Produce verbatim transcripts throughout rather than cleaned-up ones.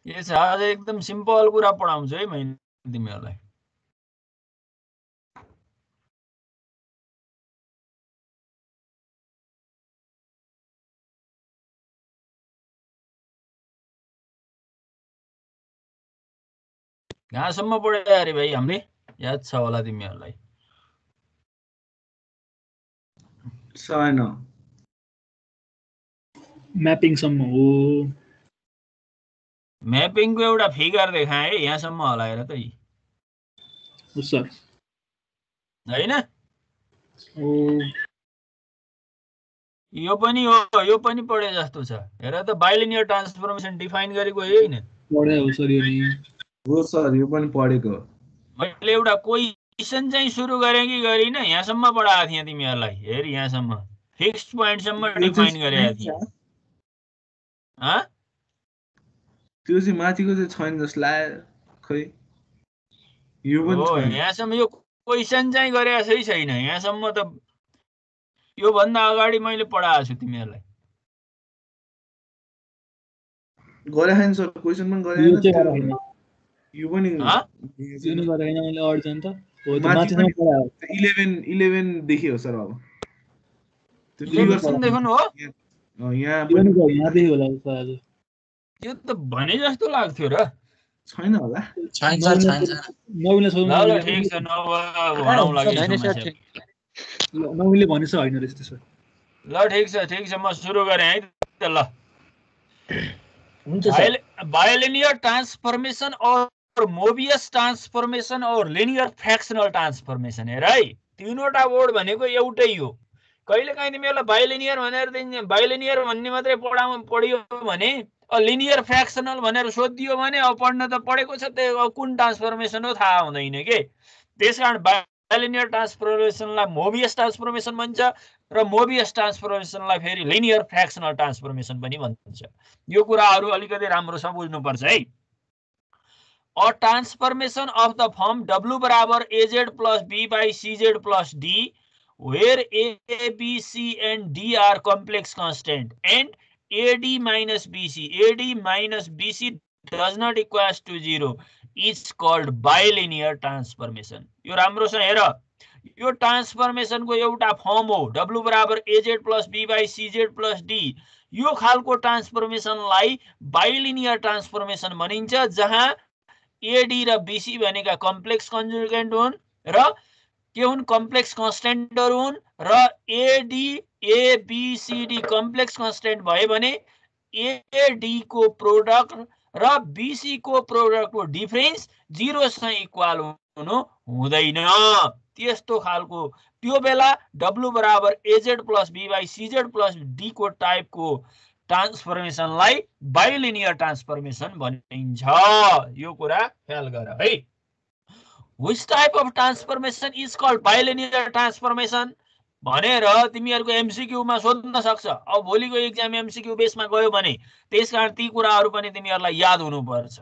के छ आज एकदम सिम्पल कुरा पढाउँछु है मैले तिमीहरूलाई। कहाँसम्म पढे अरे भाइ हामीले? याद छ होला तिमीहरूलाई? छैन। म्यापिङ सम्म हो। म्यापिङको एउटा फिगर देखाएँ है, यहाँसम्म होला हेर त यी। हो सर। हैन? ओ यो पनि हो, यो पनि पढे जस्तो छ। हेर त बाइलिनियर ट्रान्सफर्मेसन डिफाइन गरेको यही हैन? पढे हो सर यो नि। हो सर यो पनि पढेको। मैले एउटा क्वेसन चाहिँ सुरु गरेँ कि गरिन यहाँसम्म पढाएको थिएँ तिमीहरूलाई। हेर यहाँसम्म फिक्स्ड पोइन्टसम्म डिफाइन गरेको थिएँ। ह? त्यो चाहिँ माथिको चाहिँ छैन जस्तो लाग्यो खै। यो पनि हो छैन। यहाँसम्म यो क्वेसन चाहिँ गरेको छैन। यहाँसम्म त यो भन्दा अगाडि मैले पढाएको छु तिमीहरूलाई। गरे हैन सर, क्वेशन पनि गरे यो हैन। चाहिँ त्यो गरे हैन। यो पनि ह? यो नि गरे हैन मैले अर्जन त। हो त्यो माथि माथिसम्म पढायो। इलेभेन इलेभेन देखियो सर अब। त्यो इलेभेन फिगर देख्नु हो? यहाँ यो पनि नि यहाँ देखि होला सर आज। यो त भने जस्तो लाग्थ्यो र। छैन होला। छैन सर छैन सर। नवीनले सोध्नु ल ल नवीनले ठिक छ, नभए भनौँला केही छैन सर। समस्या। नवीनले भनेछ हैन रहेछ त्यसो। ल ठिक छ ठिक छ, म सुरु गरेँ है त। ल हुन्छ सर। बाइलिनियर ट्रान्सफर्मेसन और मोबियस ट्रान्सफर्मेसन और लिनियर फ्र्याक्सनल ट्रान्सफर्मेसन। हेर है, तीनवटा वर्ड भनेको एउटै हो। कहिलेकाहीँ तिमीहरूलाई बाइलिनियर भनेर बाइलिनियर भन्ने मात्रै पढाउ पढियो भने, लिनियर फ्र्याक्सनल भनेर सोधियो भने अब पढ्न त पढेको छ, त्यो कुन ट्रान्सफर्मेसन हो थाहा हुँदैन के। त्यसकारण बाइलिनियर ट्रान्सफर्मेसनलाई मोबियस ट्रान्सफर्मेसन भन्छ र मोबियस ट्रान्सफर्मेसनलाई फेरि लिनियर फ्र्याक्सनल ट्रान्सफर्मेसन पनि भन्छ। यो कुराहरू अलिकति राम्रोसँग बुझ्नुपर्छ है। A transformation of the form W बराबर एजेड प्लस बी बाई सिजेड plus D where A, B, C and D are complex constant and A D minus B C, A D minus B C does not equals to zero is called bilinear transformation. यो राम्रो छ हेर, यो transformation को एउटा form हो W बराबर aged plus B by सिजेड प्लस डी। यो खालको ट्रान्सफर्मेसनलाई बाइलिनियर ट्रान्सफर्मेसन भनिन्छ, जहाँ एडी र बीसी भनेका कम्प्लेक्स कन्जुगेन्ट हुन् र के हुन् कम्प्लेक्स कन्स्टेन्टहरु हुन् र एडी एबीसीडी कम्प्लेक्स कन्स्टेन्ट भयो भने एडी को प्रोडक्ट र बीसी को प्रोडक्ट को डिफरेन्स जीरो सँग इक्वल हुनु हुँदैन। त्यस्तो खालको त्यो बेला डब्लु बराबर एजेड प्लस बी बाई सिजेड प्लस डी को टाइप को ट्रान्सफर्मेसनलाई बाइलिनियर ट्रान्सफर्मेसन भनिन्छ। यो कुरा ख्याल गर है। Which type of transformation is called bilinear transformation भनेर तिमीहरुको एमसीक्यू मा सोध्न सक्छ। अब भोलिको एक्जाम एमसीक्यू बेसमा गयो भने त्यसकारण ती कुराहरु पनि तिमीहरुलाई याद हुनुपर्छ।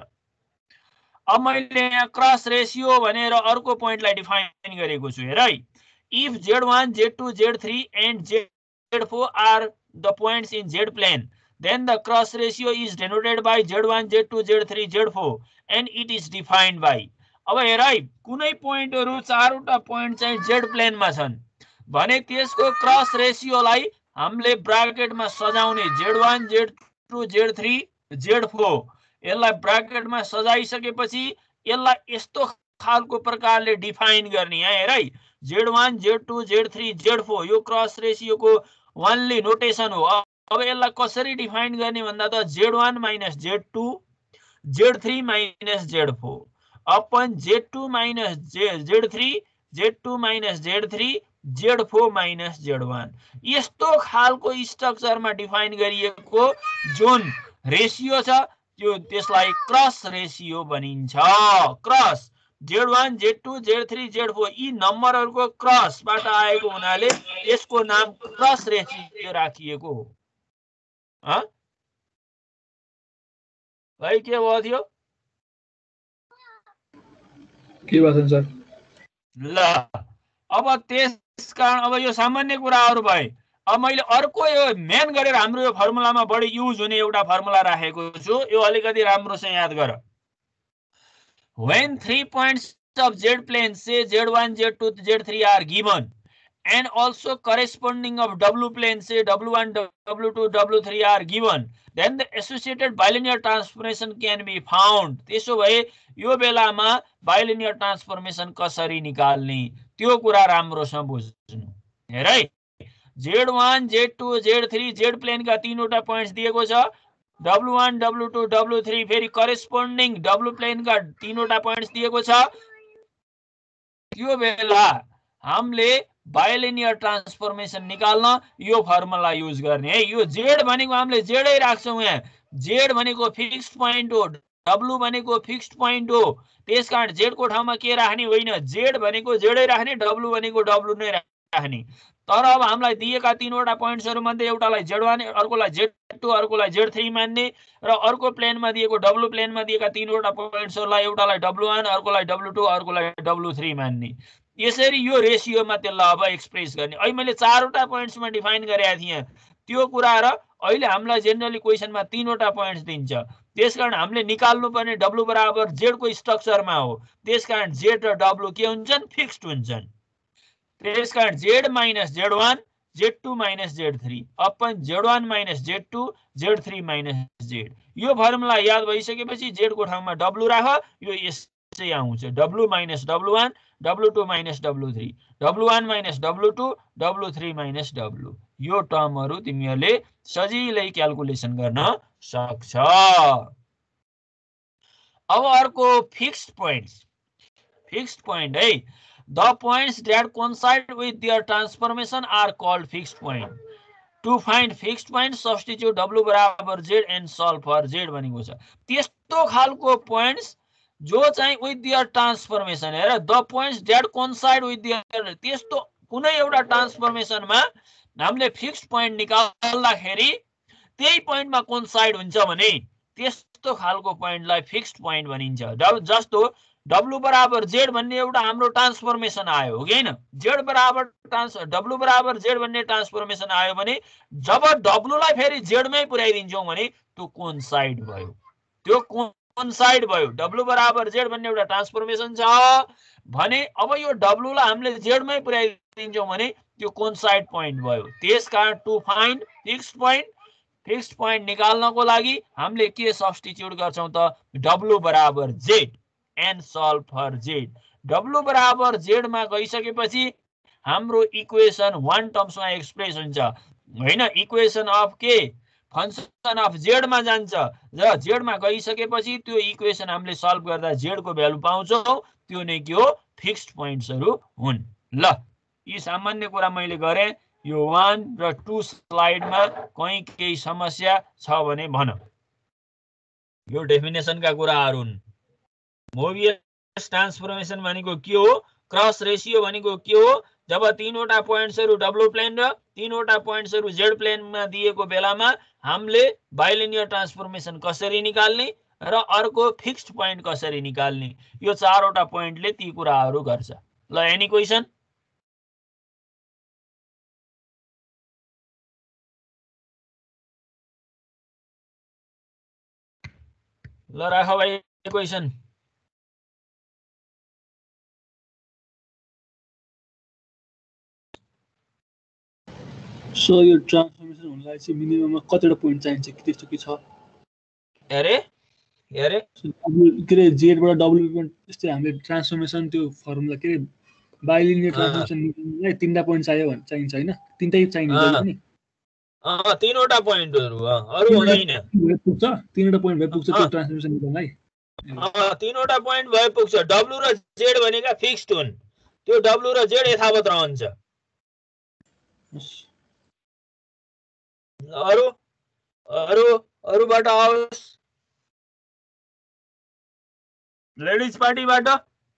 अब मैले यहाँ क्रस रेशियो भनेर अर्को पोइन्टलाई डिफाइन गरेको छु हेर है। If Z one, Z two, Z three and Z four are the points in Z plane, then the cross ratio is denoted by Z one, Z two, Z three, Z four and it is defined by। अब हेर है, कुनै पोइन्टहरु चारवटा point चाहिँ Z plain मा छन् भने त्यसको क्रस रेशियोलाई हामीले ब्राकेटमा सजाउने Z one, Z two, Z three, Z four। यसलाई ब्राकेटमा सजाइसकेपछि यसलाई यस्तो खालको प्रकारले डिफाइन गर्ने। यहाँ हेर है, Z one, Z two, Z three, Z four यो क्रस रेशियोको ओन्ली नोटेसन हो। अब यसलाई कसरी डिफाइन गर्ने भन्दा त Z one minus Z two, Z three minus Z four upon Z two minus Z three, Z two minus Z three, Z four minus Z one। यस्तो खालको स्ट्रक्चरमा डिफाइन गरिएको जुन रेशियो छ त्यो त्यसलाई क्रस रेशियो भनिन्छ। Cross Z one, Z two, Z three, Z four यी नम्बरहरुको क्रसबाट आएको हुनाले यसको नाम क्रस रेशियो राखिएको हो। ह भाइ के भयो थियो? के भयो सर? ल अब त्यसकारण अब यो सामान्य कुराहरु भए। अब मैले अर्को यो मेन गरेर हाम्रो यो फर्मुलामा बढी युज हुने एउटा फर्मुला राखेको छु, यो अलिकति राम्रोसँग याद गर। When three points of Z plane, say Z one, Z two, Z three are given, and also corresponding of W plane, say W one, W two, W three are given, then the associated bilinear transformation can be found. त्यसो भए यो बेलामा bilinear transformation कसरी निकाल्ने त्यो कुरा राम्रोसँग बुझ्नु। हेर है, Z one, Z two, Z three, Z plane का तीनवटा पोइन्ट्स दिएको छ, W one, W two, W three फेरि करेस्पोन्डिङ W प्लेन का तीनवटा पोइन्ट्स दिएको छ। त्यो बेला हामीले बाइलिनियर ट्रान्सफर्मेसन निकाल्न यो फर्मुला युज गर्ने है। यो Z भनेको हामीले जेडै राख्छौं, यहाँ Z भनेको फिक्स्ड पोइन्ट हो, W भनेको फिक्स्ड पोइन्ट हो, त्यसकारण Z को ठाउँमा के राख्ने होइन, Z भनेको जेडै राख्ने, W भनेको W नै राख्ने। तर अब हामीलाई दिएका तीनवटा पोइन्ट्सहरु मध्ये एउटालाई Z one, अर्कोलाई Z two, अर्कोलाई Z three मान्ने र अर्को प्लेनमा दिएको W प्लेनमा दिएका तीनवटा पोइन्ट्सहरुलाई एउटालाई W one, अर्कोलाई W two, अर्कोलाई W three मान्ने। यसरी यो रेशियोमा त्यसलाई अब एक्सप्रेस गर्ने। अहिले मैले चारवटा पोइन्ट्समा डिफाइन गरेका थिएँ त्यो कुरा र अहिले हामीलाई जेनरली क्वेशनमा तीनवटा पोइन्ट्स दिन्छ, त्यसकारण हामीले निकाल्नु पर्ने W बराबर Z को स्ट्रक्चरमा हो, त्यसकारण Z र W के हुन्छन्, फिक्स्ड हुन्छन्। त्यसकारण Z minus Z one, Z two minus Z three upon Z one minus Z two, Z three minus Z। यो फर्मुला याद भइसकेपछि Z को ठाउँमा W राख, यो यसै आउँछ, W minus W one, W two minus W three, W one minus W two, W three minus W। यो टर्महरु तिमीहरूले सजिलै क्याल्कुलेसन गर्न सक्छ। अब अर्को फिक्स्ड पोइन्ट्स, फिक्स्ड पोइन्ट है। The points that coincide with their transformation are called fixed point. To find fixed point, substitute W बराबर Z and solve for Z भनेको छ। त्यस्तो खालको पोइन्ट्स जो चाहिँ with their transformation, हेर, the points that coincide with their, त्यस्तो कुनै एउटा ट्रान्सफर्मेसनमा हामीले फिक्स्ड पोइन्ट निकाल्दाखेरि त्यही पोइन्टमा कोइन्साइड हुन्छ भने त्यस्तो खालको पोइन्टलाई फिक्स्ड पोइन्ट भनिन्छ। जस्तो W बराबर Z भन्ने एउटा हाम्रो ट्रान्सफर्मेसन आयो, हो कि हैन? Z बराबर ट्रान्स W बराबर Z भन्ने ट्रान्सफर्मेसन आयो भने जब W लाई फेरि Z मै पुर्याइदिन्छौं भने त्यो कोइन्साइड भयो, त्यो कोइन्साइड भयो। W बराबर Z भन्ने एउटा ट्रान्सफर्मेसन छ भने अब यो W लाई हामीले Z मै पुर्याइदिन्छौं भने त्यो कोइन्साइड पोइन्ट भयो। त्यसकारण to find fixed point, fixed point निकाल्नको लागि हामीले के सब्स्टिट्युट गर्छौं त, W बराबर Z and solve for Z। W बराबर Z मा गइसकेपछि हाम्रो इक्वेसन one टर्म्समा एक्सप्रेस हुन्छ हैन, इक्वेसन अफ के, फंक्सन अफ Z मा जान्छ र Z मा गइसकेपछि त्यो इक्वेसन हामीले सल्भ गर्दा Z को भ्यालु पाउँछौं, त्यो नै के हो, फिक्स्ड पोइन्ट्सहरु हुन्। ल, यी सामान्य कुरा मैले गरे। यो one र two स्लाइडमा कहीं केही समस्या छ भने भन। यो डेफिनेसनका कुराहरु हुन्। मोबियस ट्रान्सफर्मेसन भनेको के हो, क्रस रेशियो भनेको के हो, जब तीनवटा पोइन्ट्सहरु W प्लेन र तीनवटा पोइन्ट्सहरु Z प्लेनमा दिएको बेलामा हामीले बाइलिनियर ट्रान्सफर्मेसन कसरी निकाल्ने र अर्को फिक्स्ड पोइन्ट कसरी निकाल्ने, यो चारवटा पोइन्टले ती कुराहरु गर्छ। ल, एनी क्वेशन? ल राख भाइ क्वेशन। सो यो ट्रान्सफर्मेसन हुनलाई चाहिँ मिनिमममा कतिवटा पोइन्ट चाहिन्छ कि त्यस्तो के छ? अरे अरे के रे Z बाट W पोइन्ट त्यस्तै हामीले ट्रान्सफर्मेसन त्यो फर्मुला के रे बाइलिनियर ट्रान्सफर्मेसन निकाल्नलाई तीनटा पोइन्ट चाहियो भने चाहिन्छ हैन? तीनटै चाहिन्छ नि? अ तीनवटा पोइन्टहरु हो, अरु हुँदैन। पुग्छ, तीनवटा पोइन्ट भए पुग्छ त्यो ट्रान्सफर्मेसन निकाल्नलाई। अ तीनवटा पोइन्ट भए पुग्छ। W र Z भनेका फिक्स्ड हुन्, त्यो W र Z यथावत रहन्छ। अरु अरु अरुबाट आओस्, लेडिज पार्टीबाट।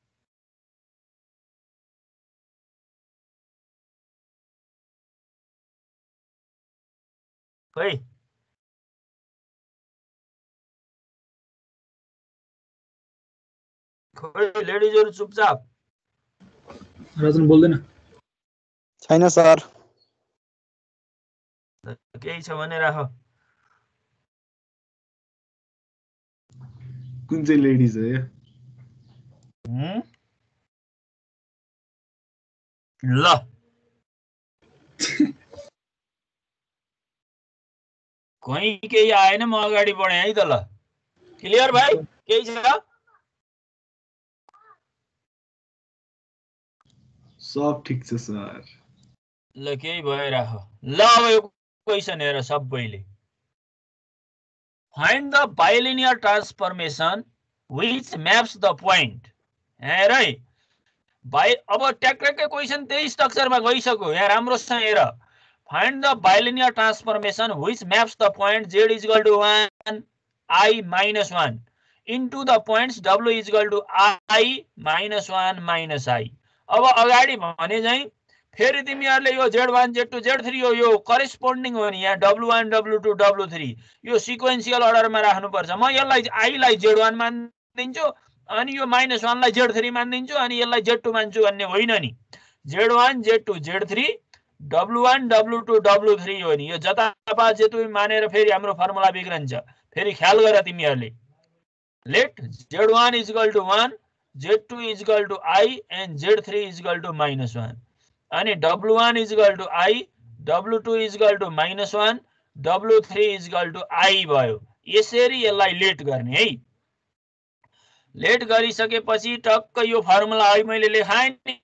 खै खै लेडिजहरु चुपचाप। रजन बोल्दैन? छैन सर। केही छ भने राख। कुन चाहिँ लेडिज हो यो? हुँ? ल कहीँ केही आएन, म अगाडि बढेँ है त। ल क्लियर भाइ? केही छ? सब ठिक छ सर। ल केही भइराख। ल अब यो क्वेसन हेर सबैले। Find the bilinear transformation which maps the point। हेर है भाइ, अब ट्याक्कै क्वेसन त्यही स्ट्रक्चरमा गइसक्यो। यहाँ राम्रोसँग हेर। Find the bilinear transformation which maps the point z is equal to one I minus one into the points w is equal to I minus one minus I। अब अगाडि भने चाहिँ फेरि तिमीहरूले यो Z one Z two Z three हो, यो corresponding हो नि। यहाँ W one W two W three यो सिक्वेन्सियल अर्डरमा राख्नुपर्छ। म यसलाई आईलाई जेड वान मानिदिन्छु अनि यो माइनस वानलाई जेड थ्री मानिदिन्छु अनि यसलाई जेड टू मान्छु भन्ने होइन नि। Z one Z two Z three W one W two W three हो नि। यो जतापा जेतु मानेर फेरि हाम्रो फर्मुला बिग्रन्छ। फेरि ख्याल गर तिमीहरूले। Let Z one is equal to one, Z two is equal to I and Z three is equal to minus one। अनि W one is equal to I, W two is equal to minus one, W three is equal to I भयो। यसरी यसलाई late गर्ने है। Late गरिसकेपछि टक्क यो formula है मैले लेखाएँ नि।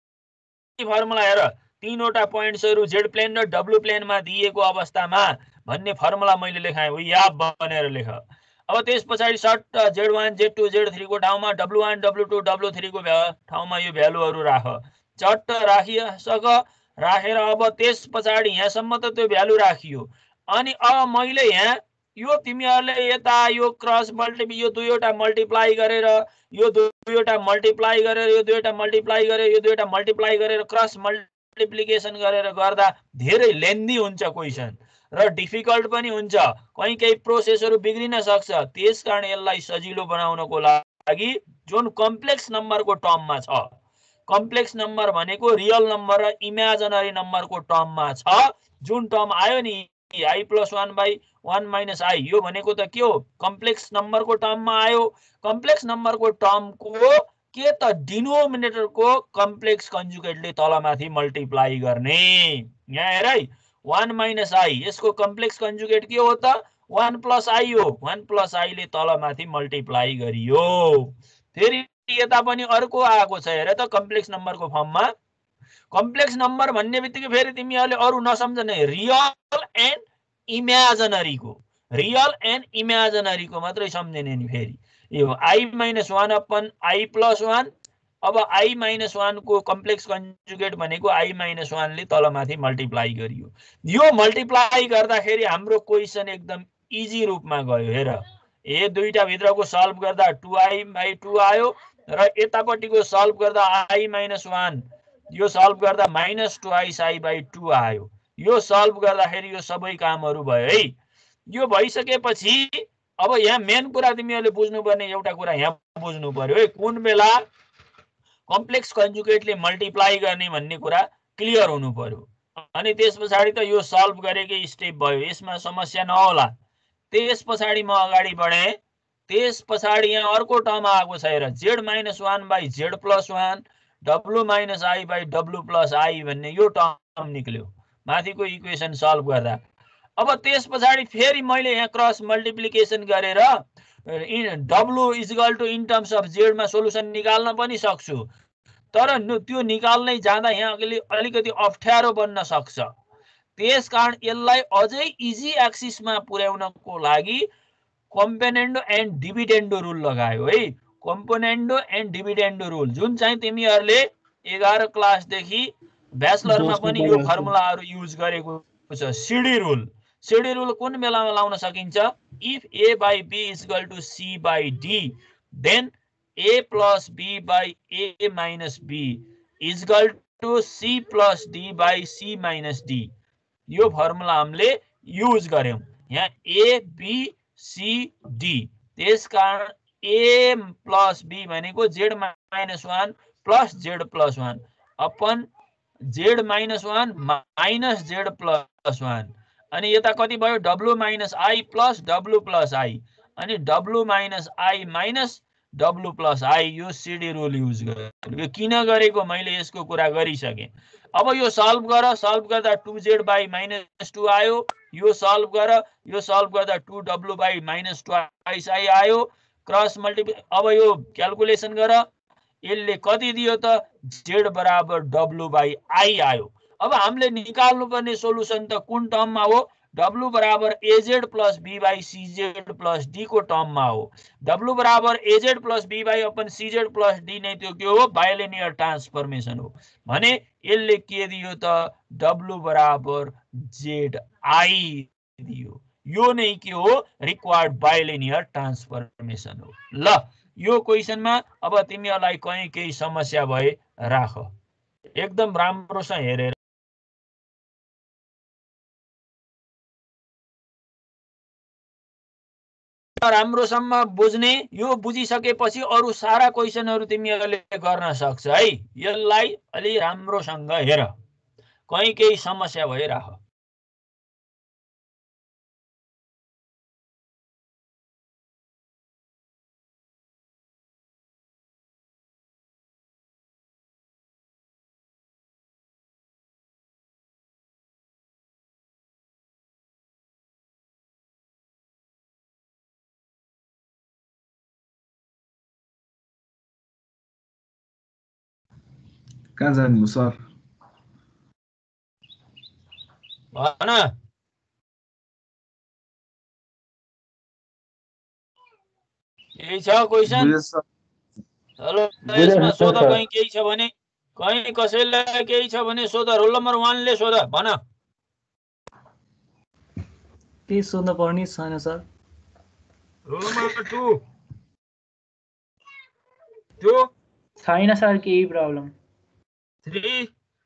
फर्मुला हेर, तीनवटा पोइन्ट्सहरू जेड प्लेन र डब्लु प्लेनमा दिएको अवस्थामा भन्ने फर्मुला मैले लेखाएँ। उ याद बनेर लेख। अब त्यस पछाडि सर्ट Z one Z two Z three को ठाउँमा W one W two W three को ठाउँमा यो भ्यालुहरू राख। चट्ट राखिसक। राखेर अब त्यस पछाडि यहाँसम्म त त्यो भ्यालु राखियो। अनि अब मैले यहाँ यो तिमीहरूले यता यो क्रस मल्टिप्ली यो दुईवटा मल्टिप्लाई गरेर यो दुईवटा मल्टिप्लाई गरेर यो दुईवटा मल्टिप्लाई गरेर यो दुईवटा मल्टिप्लाई गरेर क्रस मल्टिप्लिकेसन गरेर गर्दा धेरै लेन्दी हुन्छ क्वेसन र डिफिकल्ट पनि हुन्छ। कहीँ केही प्रोसेसहरू बिग्रिन सक्छ। त्यसकारण यसलाई सजिलो बनाउनको लागि जुन कम्प्लेक्स नम्बरको टर्ममा छ, कम्प्लेक्स नम्बर भनेको रियल नम्बर र इमेजिनरी नम्बरको टर्ममा छ, जुन टर्म आयो नि I plus one by one minus I, यो भनेको त के हो? कम्प्लेक्स नम्बरको टर्ममा आयो। कम्प्लेक्स नम्बरको टर्मको के त डिनोमिनेटरको कम्प्लेक्स कन्जुगेटले तलमाथि मल्टिप्लाई गर्ने। यहाँ हेर है, वान माइनस आई यसको कम्प्लेक्स कन्जुगेट के हो त? वान प्लस आई हो। वान प्लस आईले तलमाथि मल्टिप्लाई गरियो। फेरि यता पनि अर्को आएको छ हेर त कम्प्लेक्स नम्बरको फर्ममा। कम्प्लेक्स नम्बर भन्ने बित्तिकै फेरि तिमीहरूले अरू नसम्झने, रियल एन्ड इमेजिनरीको रियल एन्ड इमेजिनरीको मात्रै सम्झने नि। फेरि यो I minus one upon I plus one. अब आई माइनस वान को कम्प्लेक्स कन्जुगेट भनेको आई माइनस वानले तलमाथि मल्टिप्लाई गरियो। यो मल्टिप्लाई गर्दाखेरि हाम्रो क्वेसन एकदम इजी रूपमा गयो। हेर, ए दुईटा भित्रको सल्भ गर्दा टू आई बाई टू आयो र यतापट्टिको सल्भ गर्दा आई माइनस वान, यो सल्भ गर्दा माइनस टू आई साई बाई टू आयो। यो सल्भ गर्दाखेरि यो सबै कामहरू भयो है। यो भइसकेपछि अब यहाँ मेन कुरा तिमीहरूले बुझ्नुपर्ने एउटा कुरा यहाँ बुझ्नु पर्यो है, कुन बेला कम्प्लेक्स कन्जुगेटले मल्टिप्लाई गर्ने भन्ने कुरा क्लियर हुनु पर्यो। अनि त्यस पछाडि त यो सल्भ गरेकै स्टेप भयो, यसमा समस्या नहोला। त्यस पछाडि म अगाडि बढेँ। त्यस पछाडि यहाँ अर्को टर्म आएको छ हेर, Z minus one by Z plus one W minus I by W plus I भन्ने यो टर्म निक्ल्यो माथिको इक्वेसन सल्भ गर्दा। अब त्यस पछाडि फेरि मैले यहाँ क्रस मल्टिप्लिकेसन गरेर W equal to in terms of जेडमा सोलुसन निकाल्न पनि सक्छु। तर त्यो निकाल्नै जाँदा यहाँ अलिकति अप्ठ्यारो बन्न सक्छ। त्यस कारण यसलाई अझै इजी एक्सिसमा पुर्याउनको लागि कम्पोनेन्डो एन्ड डिभिडेन्डो रुल लगायो है। कम्पोनेन्डो एन्ड डिभिडेन्डो रुल जुन चाहिँ तिमीहरूले एघार क्लासदेखि ब्याचलरमा पनि यो फर्मुलाहरू युज गरेको छ। सिडी रुल, सिडी रुल कुन बेलामा लाउन सकिन्छ? If A by B is equal to C by D then A plus B by A minus B is equal to C plus D by C minus D. यो formula हामीले use गर्यौं। यहाँ A B C D, त्यस कारण A plus B भनेको Z minus one plus Z plus one upon Z minus one minus Z plus one अनि यता कति भयो W minus I plus W plus I अनि W minus I minus W plus I यो CD rule use गरेँ। यो किन गरेको मैले यसको कुरा गरिसकेँ। अब यो सल्भ गर, सल्भ गर्दा two Z by minus two आयो, यो सल्भ गर, यो सल्भ गर्दा two W by minus twice I आयो, क्रस मल्टिप्लाई। अब यो क्यालकुलेसन गर, यसले कति दियो त जेड बराबर डब्लु बाई आई आयो। अब हामीले निकाल्नुपर्ने सोलुसन त कुन टर्ममा हो डब्लु बराबर aged plus B by C Z plus D को टर्ममा हो। डब्लु बराबर aged plus B by upon C Z plus D नै त्यो के हो बाइलिनियर ट्रान्सफर्मेसन हो भने यसले के दियो त डब्लु बराबर जेड आई दियो। यो नै के हो रिक्वायर्ड बाइलिनियर ट्रान्सफर्मेसन हो। ल यो क्वेसनमा अब तिमीहरूलाई कहीँ केही समस्या भए राख, एकदम राम्रोसँग हेरेर राम्रोसम्म बुझ्ने। यो बुझिसकेपछि अरू सारा क्वेसनहरू तिमीहरूले गर्न सक्छ है। यसलाई अलि राम्रोसँग हेर, कहीँ केही समस्या भइराख। कहाँ जानु सर? भन केही छ क्वेसन? बुझेँ सर। हेलो यसमा सोध, कहीँ केही छ भने, कहीँ कसैलाई केही छ भने सोध। रोल नम्बर वानले सोध, भन। केही सोध्न पर्ने छैन sir. Roll number two two छैन सर केही प्रब्लम। थ्री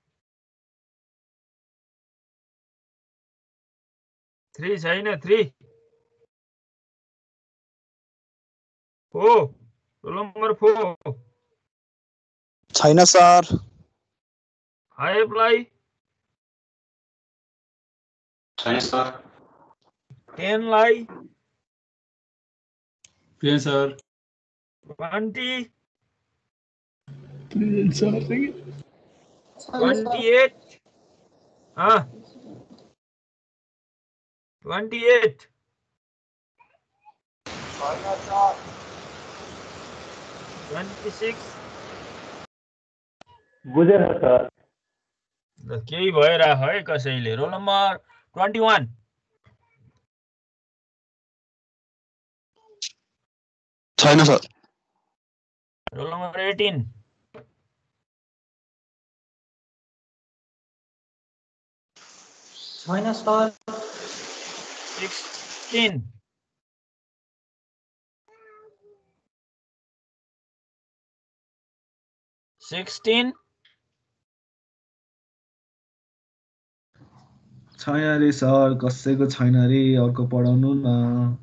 थ्री छैन, three four roll number four छैन सर। फाइभलाई छैन सर। टेनलाई प्रिय sir. Twenty sir twenty eight twenty eight twenty six बुझेन सर। केही भइरह है कसैले। रोल नम्बर ट्वेन्टी वान छैन सर। रोल नम्बर एटिन छैन सर। सिक्सटिन सिक्सटिन छैन अरे सर, कसैको छैन अरे, अर्को पढाउनु न।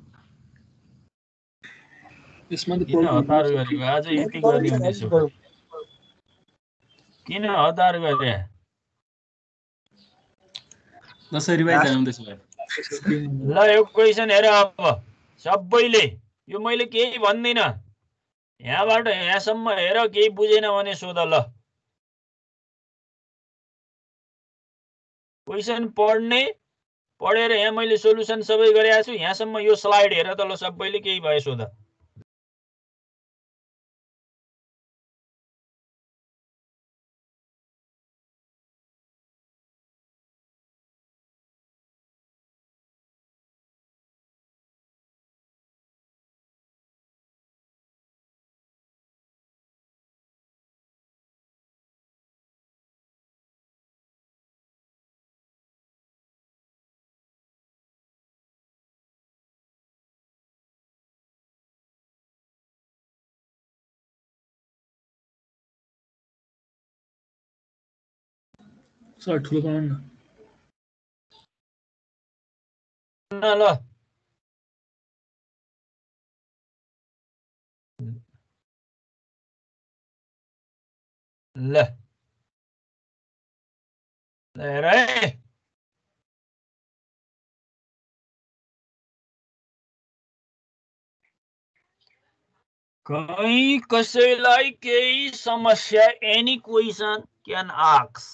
यसमा त किन हतार गरेको आज यति गर्ने हुनेछ? किन हतार गरे? दसैँ रिभाइज जानु त्यसो भए। ल यो क्वेसन हेर, अब सबैले यो मैले केही भन्दिनँ, यहाँबाट यहाँसम्म हेर, केही बुझेन भने सोध। ल क्वेसन पढ्ने, पढेर यहाँ मैले सोलुसन सबै गरेको छु, यहाँसम्म यो स्लाइड हेर त। ल सबैले केही भए सोध। सर ठुलो बनाउनु न। ल ल हेर है। कहीं कसैलाई केही समस्या एनी क्वेसन क्यान आस्क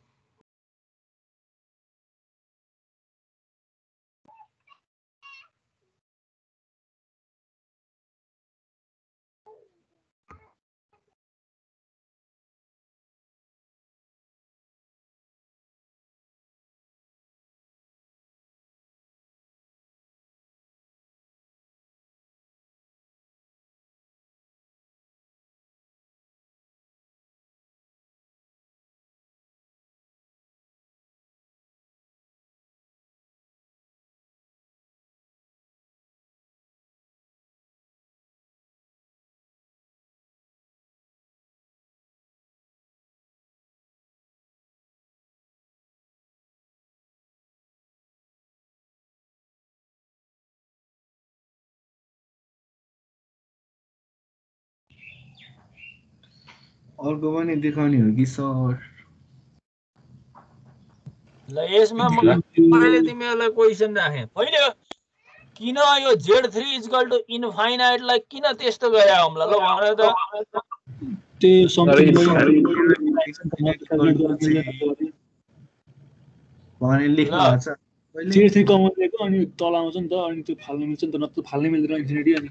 अर्को पनि देखाउने हो कि सर? ल यसमा मैले तिमीहरूलाई क्वेसन राखेँ पहिले किन यो जेड थ्री इजकल टु इन्फाइनाइटलाई किन त्यस्तो गरे हमला ल भन त त्यो समथिङ भने लेख्नु भएको छ पहिले। जेड थ्री कमन दिएको अनि तल आउँछ नि त अनि त्यो फाल्न मिल्छ नि त नत्र फाल्नै मिल्दैन इन्फिनिटी अनि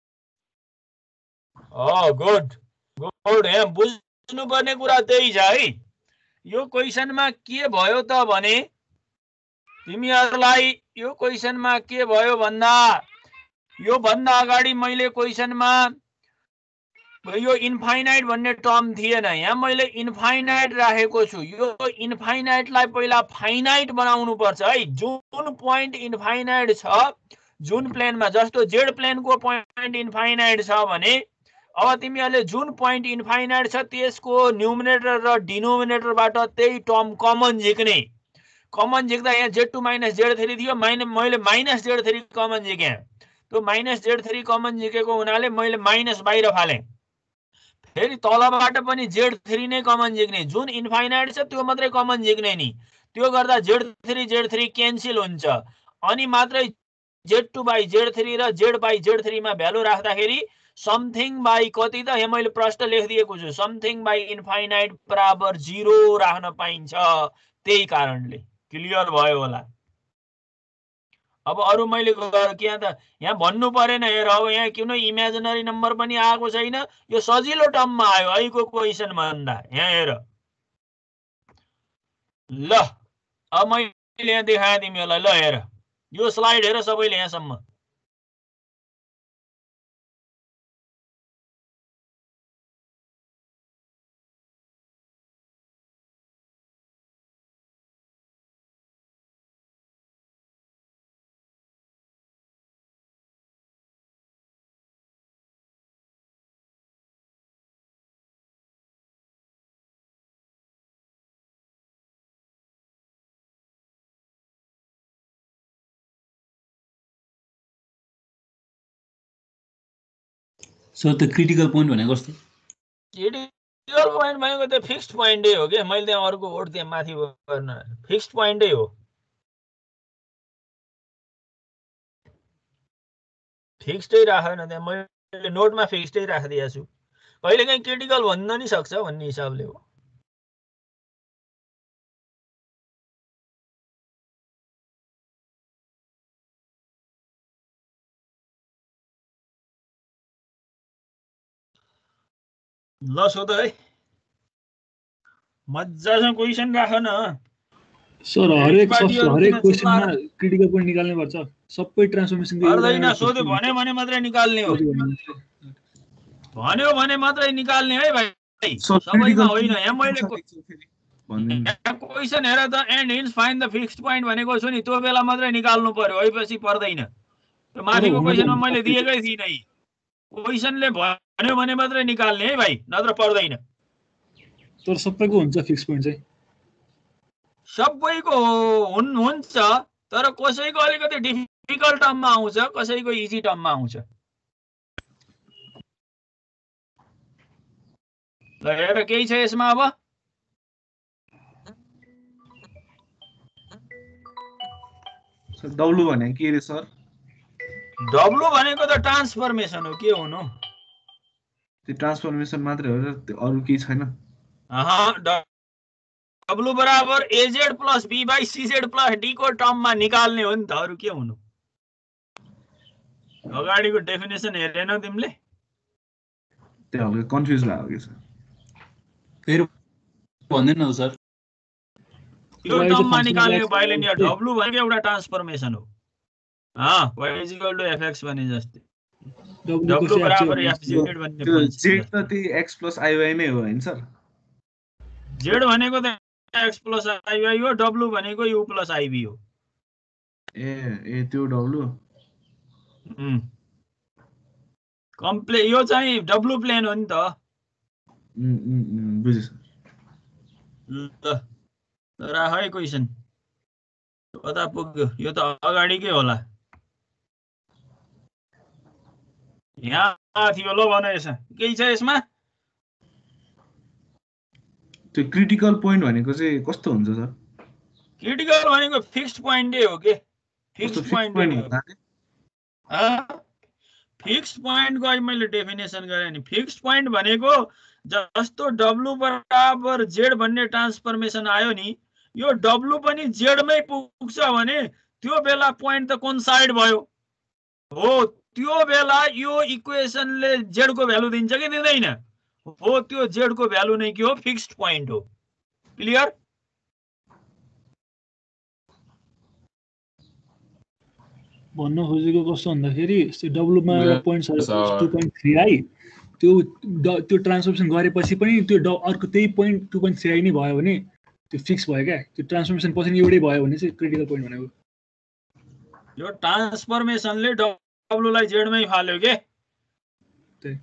अ गुड गुड यहाँ बुझ्नुपर्ने कुरा त्यही छ है। यो क्वेसनमा के भयो त भने तिमीहरूलाई यो क्वेसनमा के भयो भन्दा यो भन्दा अगाडि मैले क्वेसनमा यो इन्फाइनाइट भन्ने टर्म थिएन, यहाँ मैले इन्फाइनाइट राखेको छु। यो इन्फाइनाइटलाई पहिला फाइनाइट बनाउनु पर्छ है। जुन पोइन्ट इन्फाइनाइट छ जुन प्लेनमा, जस्तो जेड प्लेनको पोइन्ट इन्फाइनाइट छ भने अब तिमीहरूले जुन पोइन्ट इन्फाइनाइट छ त्यसको न्युमिनेटर र डिनोमिनेटरबाट त्यही टर्म कमन झिक्ने। कमन झिक्दा यहाँ Z two minus Z three थियो, माइनस मैले माइनस जेड थ्री कमन झिकेँ। त्यो माइनस जेड थ्री कमन झिकेको हुनाले मैले माइनस बाहिर फालेँ। फेरि तलबाट पनि जेड थ्री नै कमन झिक्ने, जुन इन्फाइनाइट छ त्यो मात्रै कमन झिक्ने नि। त्यो गर्दा Z three Z three cancel हुन्छ अनि मात्रै Z two by Z three र जेड बाई जेड थ्री मा भ्यालु राख्दाखेरि समथिङ बाई कति त यहाँ मैले प्रश्न लेखिदिएको छु, समथिङ बाई इन्फाइनाइट बराबर जिरो राख्न पाइन्छ। त्यही कारणले क्लियर भयो होला। अब अरु मैले के त यहाँ भन्नु परेन। हेर अब यहाँ कुनै इमेजिनरी नम्बर पनि आएको छैन, यो सजिलो टर्ममा आयो अहिलेको क्वेसन भन्दा। यहाँ हेर ल अब मैले यहाँ देखाएँ तिमीहरूलाई। ल हेर यो स्लाइड हेर सबैले यहाँसम्म। सर त्यो क्रिटिकल पोइन्ट भनेको कस्तो? क्रिटिकल पोइन्ट भनेको त फिक्स्ड पोइन्टै हो के। मैले त्यहाँ अर्को वर्ड त्यहाँ माथि गर्न फिक्स्ड पोइन्टै हो। फिक्स्डै राखेन त्यहाँ, मैले नोटमा फिक्स्डै राखिदिएको छु। कहिलेकाहीँ क्रिटिकल भन्न नि सक्छ भन्ने हिसाबले हो। ल सोध है, मजासँग क्वेसन राख न सर। हरेक हरेक क्वेसनमा क्रिटिकल पोइन्ट निकाल्नै पर्छ। सबै ट्रान्सफर्मेसन पर्दैन, सोध्यो भने भने मात्रै निकाल्ने हो। भन्यो भने मात्रै निकाल्ने है भाइ, सबैमा होइन। यहाँ मैले क्वेसन हेर त, and hence find the fixed point भनेको छु नि, त्यो बेला मात्रै निकाल्नु पर्यो, हैपछि पर्दैन। त्यो माथिको क्वेसनमा मैले दिएकै थिइनँ। क्वेसनले भन्यो भने मात्रै निकाल्ने है भाइ, नत्र पर्दैन। तर सबैको हुन्छ फिक्स पोइन्ट चाहिँ? सबैको हुन्छ, तर कसैको अलिकति डिफिकल्ट टर्ममा आउँछ, कसैको इजी टर्ममा आउँछ। ल हेर केही छ यसमा। अब डब्लु भनेको के रे सर? डब्लु भनेको त ट्रान्सफर्मेसन हो, के हुनु? त्यो ट्रान्सफर्मेसन मात्रै हो र त्यो अरु केही छैन? डब्लु बराबर aged plus B by C Z plus D को टर्ममा निकाल्ने हो नि त, अरु के हुनु? अगाडिको डेफिनेसन हेरेनौ तिमीले? त्यो हल्का कन्फ्युज भएको के सर? फेरि भन्दैन हो सर। यो टर्ममा निकाल्ने बाइलिनियर डब्लु भनेको एउटा ट्रान्सफर्मेसन हो। अँ y is equal to F X भने जस्तै डब्लु बराबर एफजेड भन्ने त्यो जेड त त्यही x प्लस आइवाई नै हो हैन सर? जेड भनेको त x प्लस आइवाई हो, डब्लु भनेको यु प्लस आइबी हो। ए ए त्यो डब्लु उम् कम्प्ले यो चाहिँ डब्लु प्लेन हो नि त। उम् उम् बुझे सर। ल राख है क्वेशन। कता पुग्यो? यो त अगाडिकै होला। यहाँ थियो, ल भन यसमा केही छ यसमा? त्यो क्रिटिकल पोइन्ट भनेको चाहिँ कस्तो हुन्छ सर? क्रिटिकल भनेको फिक्स्ड पोइन्टै हो के, फिक्स्ड पोइन्ट हो। अ फिक्स्ड पोइन्टको अहिले मैले डेफिनेसन गरेँ नि। फिक्स्ड पोइन्ट भनेको जस्तो डब्लु बराबर जेड भन्ने ट्रान्सफर्मेसन आयो नि, यो डब्लु पनि जेडमै पुग्छ भने त्यो बेला पोइन्ट त कोइन्साइड भयो हो। त्यो बेला यो इक्वेसनले जेडको भ्यालु दिन्छ कि दिँदैन? हो, त्यो जेडको भ्यालु नै के हो? फिक्स्ड पोइन्ट हो। क्लियर? भन्न खोजेको कस्तो भन्दाखेरि डब्लुमा point two point three I, त्यो त्यो ट्रान्सफर्मेसन गरेपछि पनि त्यो अर्को त्यही point two point three I नै भयो भने त्यो फिक्स भयो क्या। त्यो ट्रान्सफर्मेसन पछि एउटै भयो भने चाहिँ क्रिटिकल पोइन्ट भनेको। यो ट्रान्सफर्मेसनले डब्लुलाई जेडमै फाल्यो के। त्यही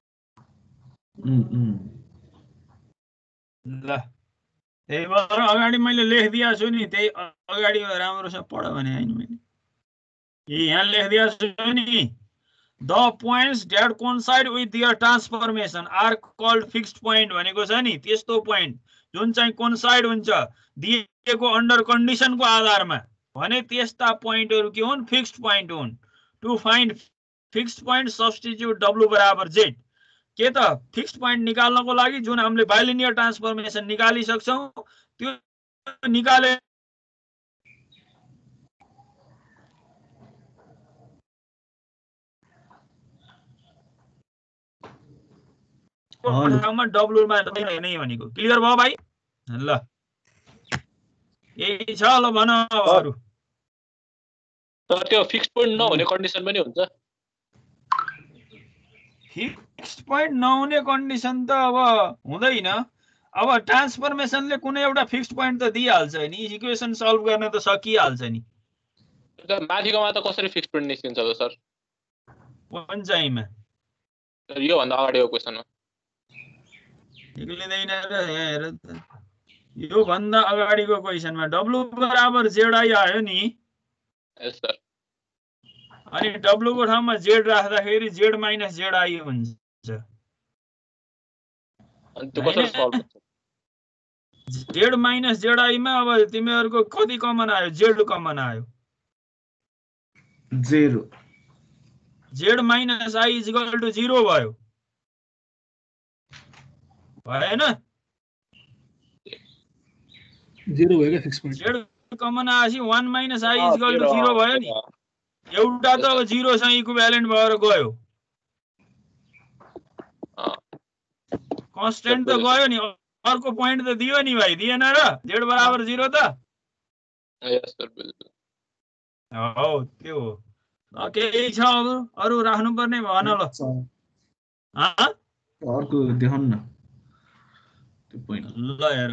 ल त्यही भएर अगाडि मैले लेखिदिएको छु नि, त्यही अगाडि राम्रोसँग पढ भने हैन मैले। यहाँ लेखिदिएको छु नि, the points that coincide with their transformation are called fixed point भनेको छ नि, त्यस्तो पोइन्ट जुन चाहिँ कोइन्साइड हुन्छ दिएको अन्डर कन्डिसनको आधारमा भने त्यस्ता पोइन्टहरु के हुन्? फिक्स्ड पोइन्ट हुन्। To find fixed point substitute W बराबर जेड। के त फिक्स्ड पोइन्ट निकाल्नको लागि जुन हामीले बाइलिनियर ट्रान्सफर्मेसन निकालिसक्छौं, त्यो निकाले डब्लुमा नै भनेको। क्लियर भयो भाइ? ल यही छ। ल भन अरु। तर त्यो फिक्स्ड पोइन्ट नहुने कन्डिसन पनि हुन्छ? फिक्स्ड पोइन्ट नहुने कन्डिसन त अब हुँदैन। अब ट्रान्सफर्मेसनले कुनै एउटा फिक्स्ड पोइन्ट त दिइहाल्छ नि, इक्वेसन सल्भ गर्न त सकिहाल्छ नि। माथिकोमा त कसरी फिक्स्ड पोइन्ट निस्किन्छ त सर? पोइन्ट चाहिँमा यो भन्दा अगाडिको क्वेशनमा निक्लिदैन र। यहाँ हेर त, यो भन्दा अगाडिको क्वेशनमा डब्लु बराबर जेड आई आयो नि। यस सर। अनि डब्लु को ठाउँमा जेड राख्दाखेरि जेड माइनस जेड आई हुन्छ। अनि त्यो कसरी सल्भ हुन्छ? जेड माइनस जेड आई मा अब तिमीहरुको कति कमन आयो? जेड कमन आयो। Zero. Z minus I is equal to zero भयो, भएन? जीरो भयो क्या फिक्स पोइन्ट। जेड कमन आएपछि one minus I is equal to zero भयो नि। एउटा त अब जीरो सँग इक्विभ्यालेन्ट भएर गयो, कन्स्टेन्ट त गयो नि। अर्को पोइन्ट त दियो नि भाइ, दिएन र? जेड बराबर जीरो त। यस सर, बिल्कुल हो त्यो हो। केही छ अरु? अरु राख्नु पर्ने भन ल। ह अर्को देखाउन न त्यो पोइन्ट। ल हेर,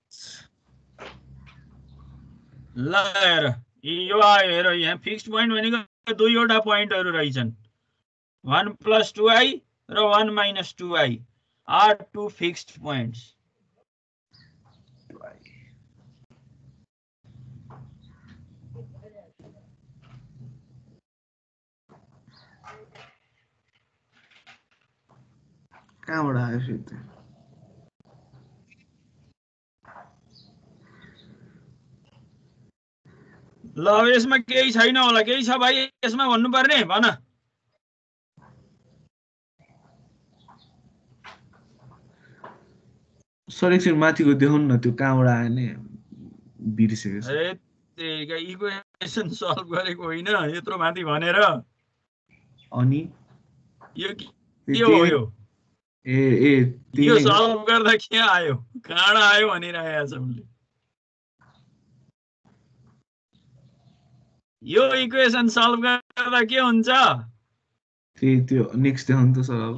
ल हेर यो आयो। हेर यहाँ फिक्स्ड पोइन्ट भनेको दुईवटा पोइन्टहरु रहेछन्, वन प्लस टू आई र one minus two I are two fixed points. कहाँबाट आयो फेरि? ल अब यसमा केही छैन होला? केही छ भाइ यसमा भन्नुपर्ने? भन। सर एकछिन माथिको देखाउनु न त्यो कहाँबाट आयो नि बिर्सेको छु। अरे त्यही इक्वेसन सल्भ गरेको होइन यत्रो माथि भनेर। अनि यो के हो यो? ए ए यो सल्भ गर्दा के आयो कहाँ आयो भनिरहेको छ उनले। यो इक्वेसन सल्भ गर्दा के हुन्छ? त्यही त्यो नेक्स्ट देखाउनु त सर। अब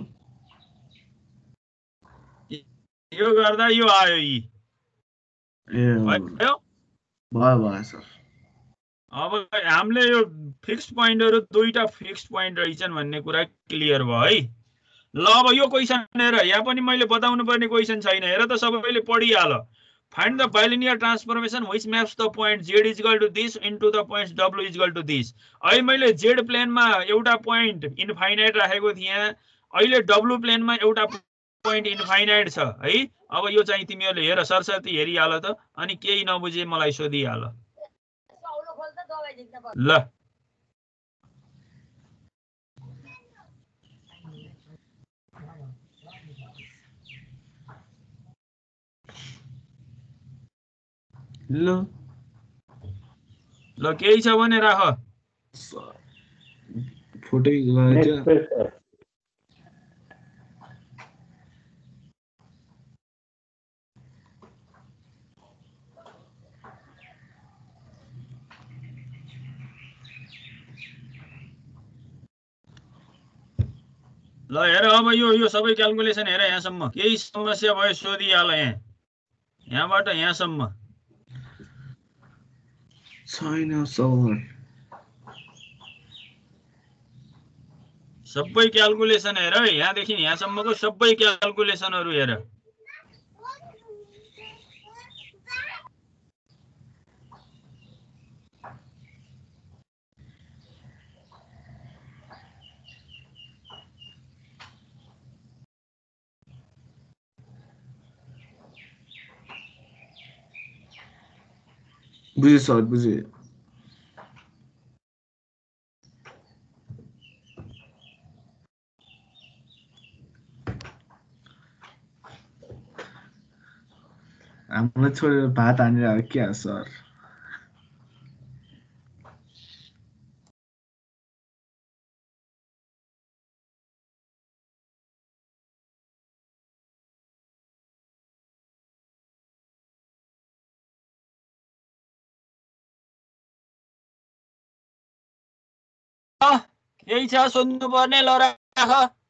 यो गर्दा यो आयो यी। ए भयो भयो भयो सर। अब हामीले यो फिक्स्ड पोइन्टहरु दुईटा फिक्स्ड पोइन्ट रहेछन् भन्ने कुरा क्लियर भयो है। ल अब यो क्वेशन हेर, यहाँ पनि मैले बताउनु पर्ने क्वेशन छैन, हेर त सबैले पढिहाल। Find the bilinear transformation which maps the point z is equal to this into the points w is equal to this. अहिले मैले z प्लेनमा एउटा पोइन्ट इन्फाइनाइट राखेको थिएँ, अहिले w प्लेनमा एउटा पोइन्ट इन्फाइनाइट छ है। अब यो चाहिँ तिमीहरूले हेर सरसर्ती हेरिहाल त, अनि केही नबुझे मलाई सोधिहाल ल। ल ल केही छ भने राख। Photo next page sir. ल हेर अब यो यो सबै क्याल्कुलेसन हेर, यहाँसम्म केही समस्या भयो सोधिहाल। यहाँ यहाँबाट यहाँसम्म छैन सर। सबै क्याल्कुलेसन हेर, यहाँदेखि यहाँसम्मको सबै क्याल्कुलेसनहरू हेर। बुझे सर बुझे। हामीलाई छोडेर भात हानेर क्या सर? केही छ सोध्नु पर्ने? ल राख।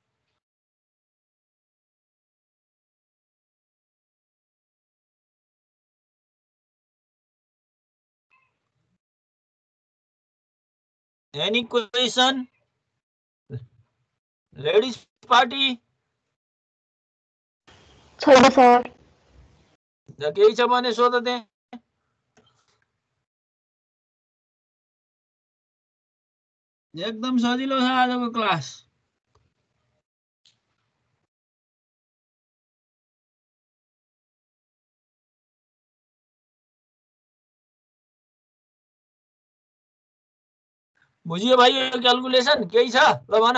Any question? Ladies party? छैन सर। केही छ भने सोध दे। एकदम सजिलो छ आजको क्लास। बुझियो भाइ यो क्याल्कुलेसन केही छ? ल भन।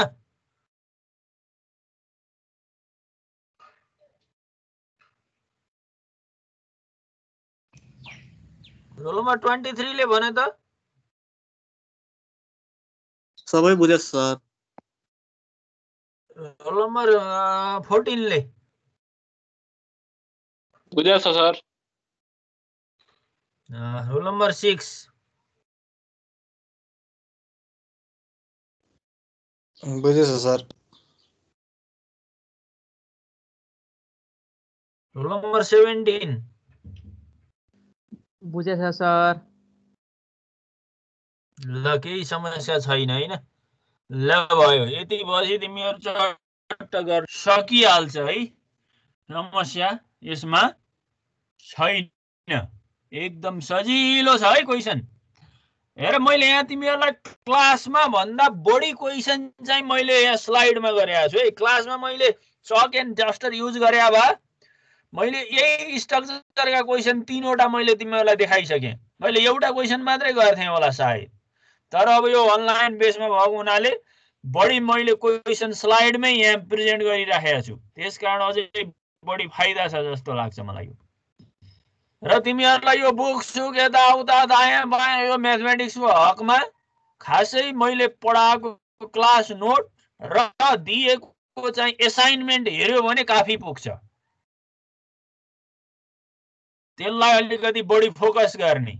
रोल नम्बर तेइस ले भने त। सबै बुझे सर। रोल नम्बर चौध ले बुझेछ सर। रोल नम्बर छह बुझेछ सर। रोल नम्बर सत्रह बुझेछ सर। ल केही समस्या छैन हैन। ल भयो, यति बसी तिमीहरु चट्ट गर्न सकिहाल्छ है। समस्या यसमा छैन, एकदम सजिलो छ है क्वेशन। हेर मैले यहाँ तिमीहरुलाई क्लासमा भन्दा बढी क्वेशन चाहिँ मैले यहाँ स्लाइडमा गरेको छु है। क्लासमा मैले चक एन्ड डस्टर युज गरे भए मैले यही स्ट्रक्चरका क्वेशन तीनवटा मैले तिमीहरुलाई देखाइसके। मैले एउटा क्वेशन मात्रै गर्थे होला सायद, तर अब यो अनलाइन बेसमा भएको हुनाले बढी मैले क्वेशन स्लाइडमै यहाँ प्रेजेन्ट गरिराखेको छु। त्यसकारण अझै बढी फाइदा छ जस्तो लाग्छ मलाई। र तिमीहरूलाई यो बुक सुक यताउता दायाँ बायाँ यो म्याथमेटिक्सको हकमा खासै मैले पढाएको क्लास नोट र दिएको चाहिँ एसाइनमेन्ट हेर्यो भने काफी पुग्छ। त्यसलाई अलिकति बढी फोकस गर्ने।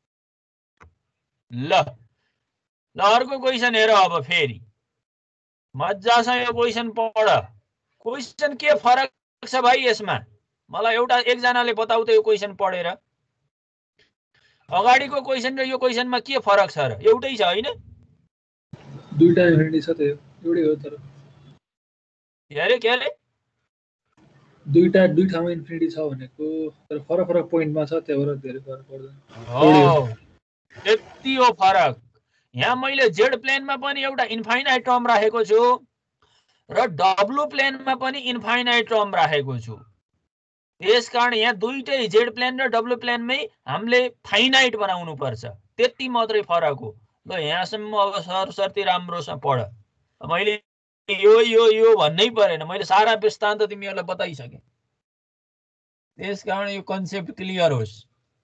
ल ल अर्को क्वेसन हेर अब फेरि मजासँग यो क्वेसन पढ। क्वेसन के फरक छ भाइ यसमा? मलाई एउटा एकजनाले बताउ त यो क्वेसन पढेर। अगाडिको क्वेसन र यो क्वेसनमा के फरक छ र? एउटै छ हैन? दुईटा इन्फिनिटी छ त एउटै हो तर के अरे के अरे दुईटा दुई ठाउँमा इन्फिनिटी छ भनेको तर फरक फरक पोइन्टमा छ त्यही भएर धेरै फरक पर्दैन। हो त्यति हो फरक। यहाँ मैले जेड प्लेनमा पनि एउटा इन्फाइनाइट टर्म राखेको छु र डब्लु प्लेनमा पनि इन्फाइनाइट टर्म राखेको छु। त्यसकारण यहाँ दुईटै जेड प्लेन र डब्लु प्लेनमै हामीले फाइनाइट बनाउनु पर्छ। त्यति मात्रै फरक हो। ल यहाँसम्म अब सरसर्ती राम्रोसँग पढ। मैले यो यो यो भन्नै परेन, मैले सारा वृत्तान्त तिमीहरूलाई बताइसकेँ। त्यसकारण यो कन्सेप्ट क्लियर होस्।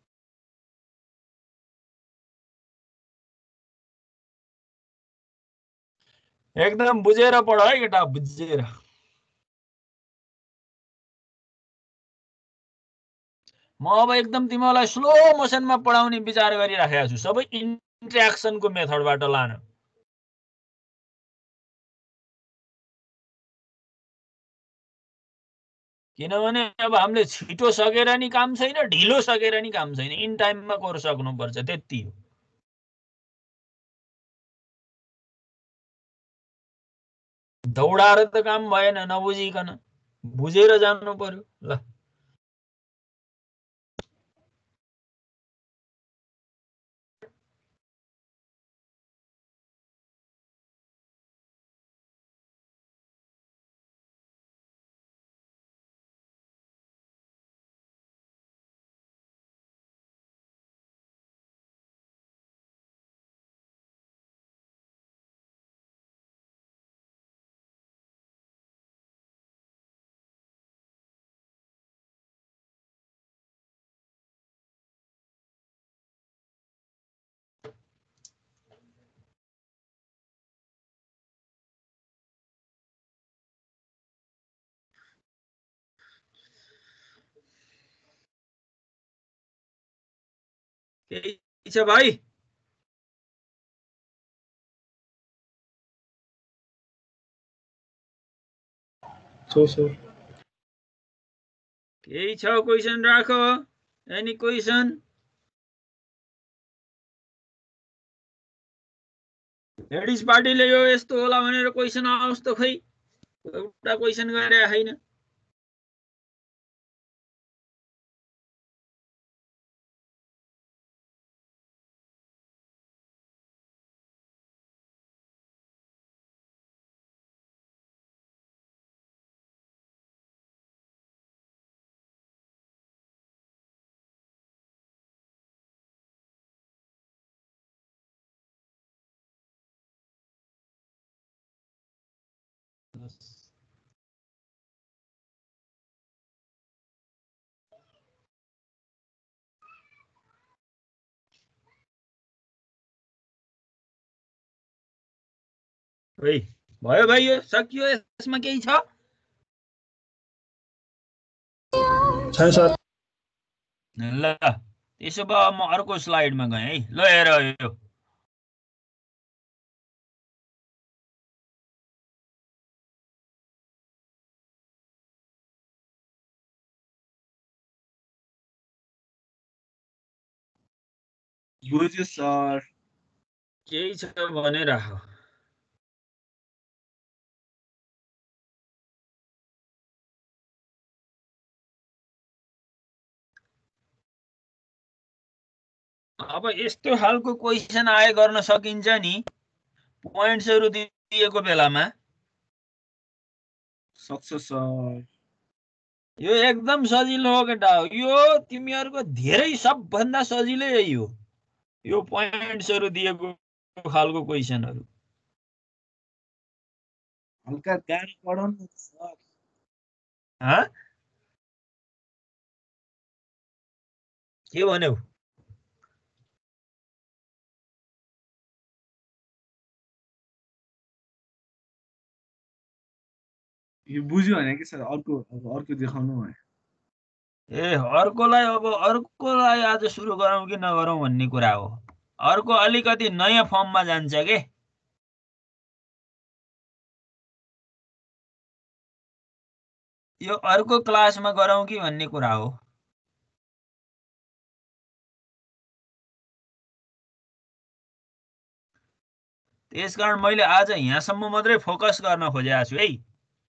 एकदम बुझेर पढ है केटा, बुझेर। म अब एकदम तिमीलाई स्लो मोसनमा पढाउने विचार गरिराखेको छु, सबै इन्ट्र्याक्सनको मेथडबाट लान। किनभने अब हामीले छिटो सकेर नि काम छैन, ढिलो सकेर नि काम छैन, इन टाइममा कोर्स सक्नुपर्छ, त्यति हो। दौडाएर त काम भएन, नबुझिकन बुझेर जानु पर्यो। ल केही छ भाइ? सो सो केही छ क्वेसन राख। Any question? लेडिज पार्टीले यो यस्तो होला भनेर क्वेसन आओस् त खै, एउटा क्वेसन गरे छैन। ओइ भयो भाइ, यो सकियो? यसमा केही छ? छैन सर। ल त्यसो भए म अर्को स्लाइडमा गएँ है। ल हेर यो बुझ्यो सर। केही छ भने राख। अब यस्तो खालको क्वेसन आए गर्न सकिन्छ नि पोइन्ट्सहरु दिएको बेलामा। सक्छ सर। यो एकदम सजिलो हो केटा। यो तिमीहरुको धेरै सबभन्दा सजिलै यही हो, यो पोइन्ट्सहरु दिएको खालको क्वेसनहरु। हल्का गाह्रो पढाउनु सर। ह के भन्यौ? यो बुझ्यो भने के सर अर्को अर्को देखाउनु भयो। ए अर्कोलाई अब अर्कोलाई आज सुरु गरौँ कि नगरौँ भन्ने कुरा हो। अर्को अलिकति नयाँ फर्ममा जान्छ के। यो अर्को क्लासमा गरौँ कि भन्ने कुरा हो। त्यसकारण मैले आज यहाँसम्म मात्रै फोकस गर्न खोजेको छु है।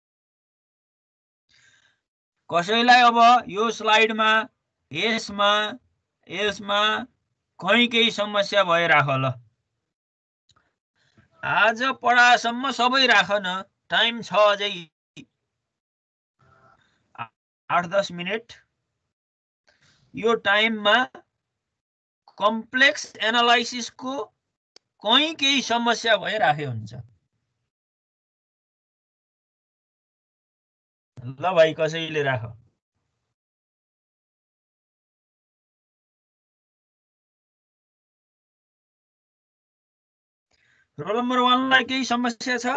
कसैलाई अब यो स्लाइडमा यसमा यसमा कहीँ केही समस्या भइराख ल। आज पढासम्म सबै राख न, टाइम छ अझै आठ दस मिनट। यो टाइममा कम्प्लेक्स एनालाइसिसको कहीँ केही समस्या भइराखे हुन्छ। ल भाइ कसैले राख। रोल नम्बर वानलाई केही समस्या छ?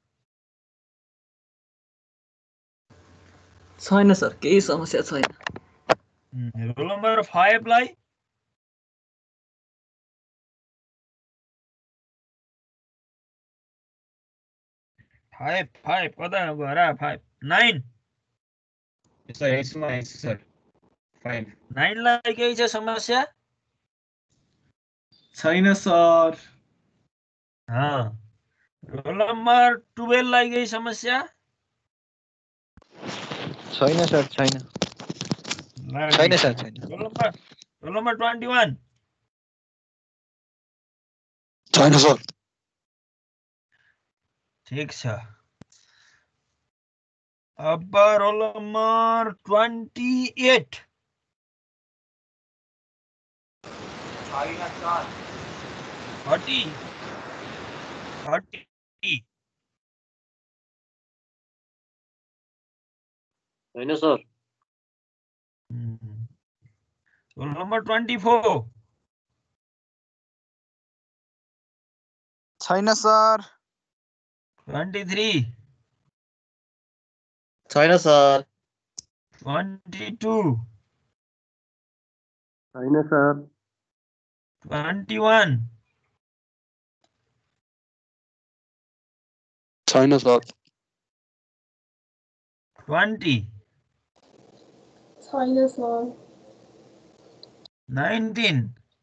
छैन सर, केही समस्या छैन। रोल नम्बर फाइभलाई? फाइभ फाइभ कता गएर फाइभ नाइन? नाइनलाई केही छ समस्या? छैन सर। रोल नम्बर टुवेल्भलाई केही समस्या? छैन सर, छैन। छैन सर, छैन। Roll number roll number twenty one? छैन सर। ठिक छ। अब roll number twenty eight? Thirty thirty? होइन sir. Roll number twenty four? छैन सर। Twenty three? छैन सर। Twenty two? छैन सर। Twenty one? छैन सर। ट्वेन्टी? छैन सर। नाइन्टिन?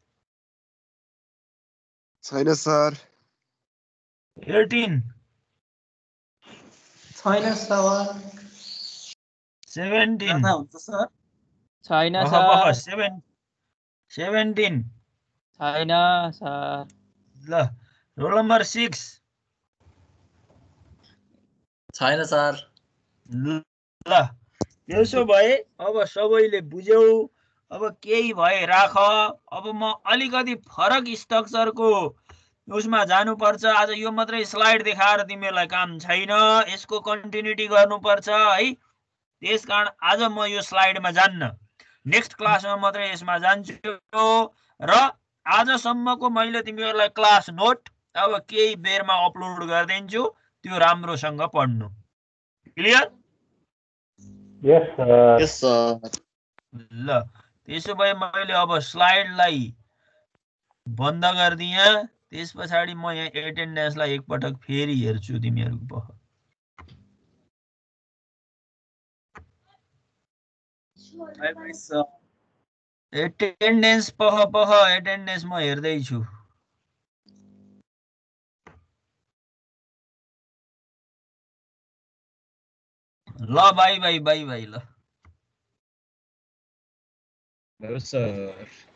छैन सर। एटिन? छैन सर। सेभेन्टिन? हुन्छ सर। छैन बह बह सेभेन सेभेन्टिन? छैन सर। ल रोल नम्बर सिक्स? छैन सर। ल त्यसो भए अब सबैले बुझ्यौ। अब केही भए राख। अब म अलिकति फरक स्ट्रक्चरको उसमा जानुपर्छ। आज यो मात्रै स्लाइड देखाएर तिमीहरूलाई काम छैन, यसको कन्टिन्युटी गर्नुपर्छ है। त्यसकारण आज म यो स्लाइडमा जान्न, नेक्स्ट क्लासमा मात्रै यसमा जान्छु। र आजसम्मको मैले तिमीहरूलाई क्लास नोट अब केही बेरमा अपलोड गरिदिन्छु, त्यो राम्रोसँग पढ्नु। Clear? Yes sir. Yes sir. ल त्यसो भए मैले अब स्लाइडलाई बन्द गरिदिएँ। त्यस पछाडि म यहाँ एटेन्डेन्सलाई एकपटक फेरि हेर्छु तिमीहरूको पख। एटेन्डेन्स पख पख एटेन्डेन्स म हेर्दैछु। ल बाई बाई बाई बाई ल। सर